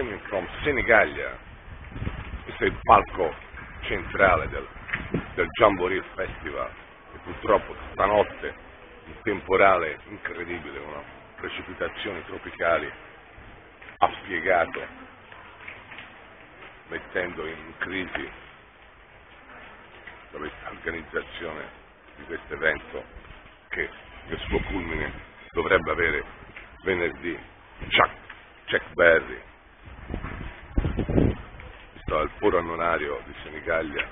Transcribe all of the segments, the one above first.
Streaming from Senigallia, questo è il palco centrale del Jamboree Festival, e purtroppo stanotte un temporale incredibile, una precipitazioni tropicali ha spiegato, mettendo in crisi l'organizzazione di questo evento che il suo culmine dovrebbe avere venerdì. Chuck Berry, visto al foro annonario di Senigallia,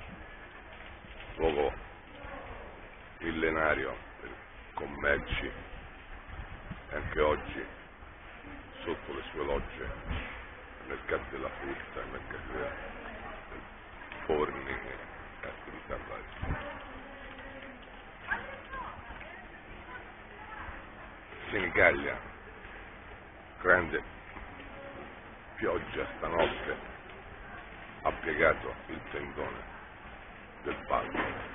luogo millenario per commerci, e anche oggi sotto le sue logge il mercato della frutta, il mercato dei forni e attività varie. Senigallia, grande pioggia stanotte ha piegato il tendone del palco.